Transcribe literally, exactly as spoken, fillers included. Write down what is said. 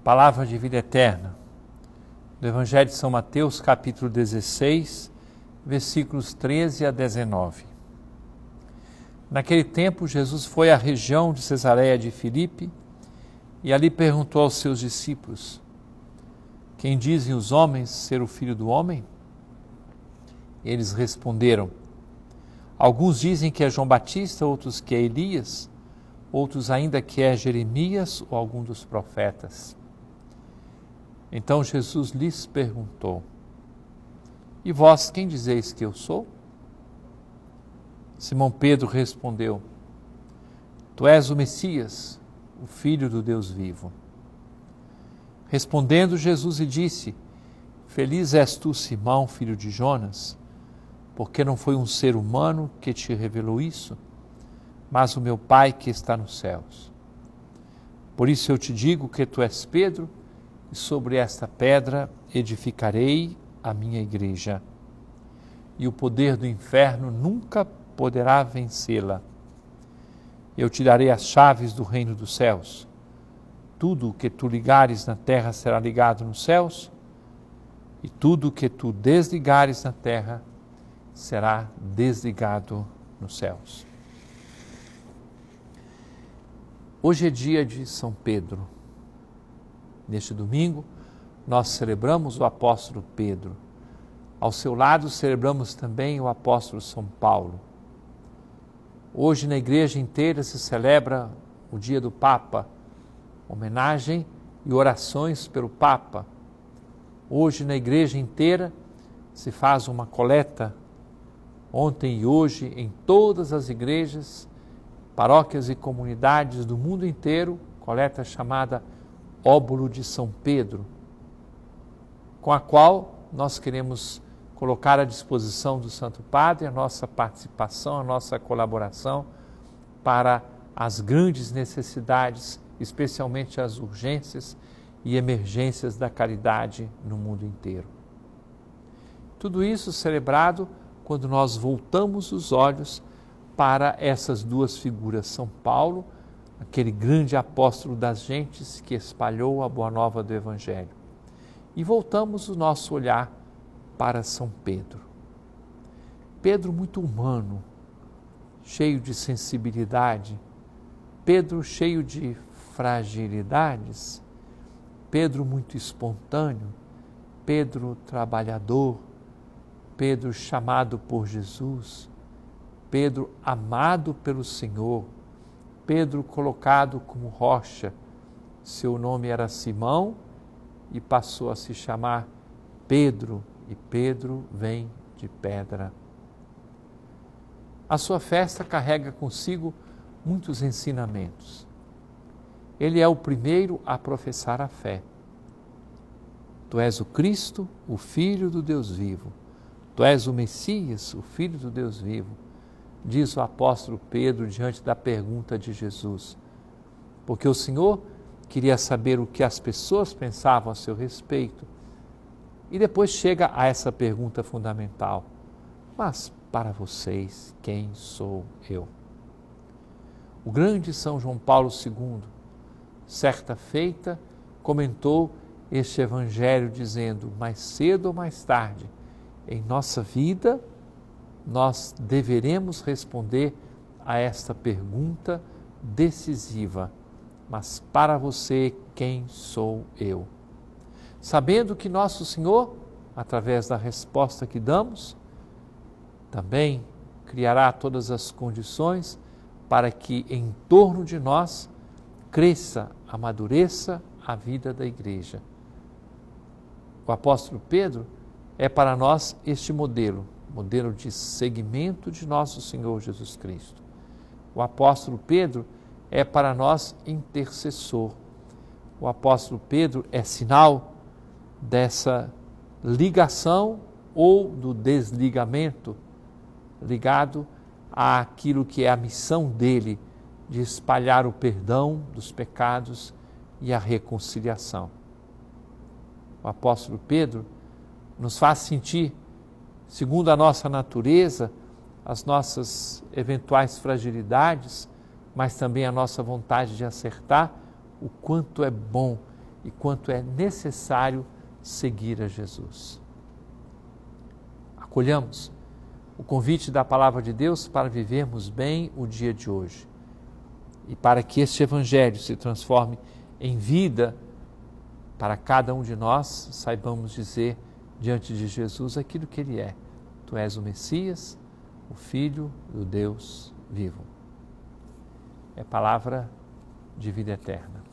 Palavra de vida eterna, do Evangelho de São Mateus, capítulo dezesseis, versículos treze a dezenove. Naquele tempo, Jesus foi à região de Cesareia de Filipe e ali perguntou aos seus discípulos: quem dizem os homens ser o Filho do Homem? Eles responderam: alguns dizem que é João Batista, outros que é Elias, outros ainda que é Jeremias ou algum dos profetas. Então Jesus lhes perguntou: e vós quem dizeis que eu sou? Simão Pedro respondeu: tu és o Messias, o Filho do Deus vivo. Respondendo Jesus lhe disse: feliz és tu, Simão, filho de Jonas, porque não foi um ser humano que te revelou isso, mas o meu Pai que está nos céus. Por isso eu te digo que tu és Pedro, e sobre esta pedra edificarei a minha igreja, e o poder do inferno nunca poderá vencê-la. Eu te darei as chaves do reino dos céus. Tudo o que tu ligares na terra será ligado nos céus, e tudo o que tu desligares na terra será desligado nos céus. Hoje é dia de São Pedro. Neste domingo, nós celebramos o apóstolo Pedro. Ao seu lado, celebramos também o apóstolo São Paulo. Hoje, na igreja inteira, se celebra o dia do Papa, homenagem e orações pelo Papa. Hoje, na igreja inteira, se faz uma coleta, ontem e hoje, em todas as igrejas, paróquias e comunidades do mundo inteiro, coleta chamada Óbolo de São Pedro, com a qual nós queremos colocar à disposição do Santo Padre a nossa participação, a nossa colaboração para as grandes necessidades, especialmente as urgências e emergências da caridade no mundo inteiro. Tudo isso celebrado quando nós voltamos os olhos para essas duas figuras, São Paulo, aquele grande apóstolo das gentes que espalhou a boa nova do Evangelho, e voltamos o nosso olhar para São Pedro. Pedro muito humano, cheio de sensibilidade, Pedro cheio de fragilidades, Pedro muito espontâneo, Pedro trabalhador, Pedro chamado por Jesus, Pedro amado pelo Senhor, Pedro colocado como rocha. Seu nome era Simão e passou a se chamar Pedro, e Pedro vem de pedra. A sua festa carrega consigo muitos ensinamentos. Ele é o primeiro a professar a fé. Tu és o Cristo, o Filho do Deus vivo. Tu és o Messias, o Filho do Deus vivo, diz o apóstolo Pedro diante da pergunta de Jesus. Porque o Senhor queria saber o que as pessoas pensavam a seu respeito. E depois chega a essa pergunta fundamental: mas para vocês, quem sou eu? O grande São João Paulo segundo, certa feita, comentou este evangelho dizendo: mais cedo ou mais tarde, em nossa vida, nós deveremos responder a esta pergunta decisiva: mas para você, quem sou eu? Sabendo que nosso Senhor, através da resposta que damos, também criará todas as condições para que em torno de nós cresça, amadureça a vida da igreja. O apóstolo Pedro é para nós este modelo, modelo de seguimento de nosso Senhor Jesus Cristo. O apóstolo Pedro é para nós intercessor. O apóstolo Pedro é sinal dessa ligação ou do desligamento ligado àquilo que é a missão dele de espalhar o perdão dos pecados e a reconciliação. O apóstolo Pedro nos faz sentir, segundo a nossa natureza, as nossas eventuais fragilidades, mas também a nossa vontade de acertar, o quanto é bom e quanto é necessário seguir a Jesus. Acolhamos o convite da Palavra de Deus para vivermos bem o dia de hoje e para que este Evangelho se transforme em vida para cada um de nós, saibamos dizer diante de Jesus aquilo que Ele é. Tu és o Messias, o Filho do Deus vivo. É palavra de vida eterna.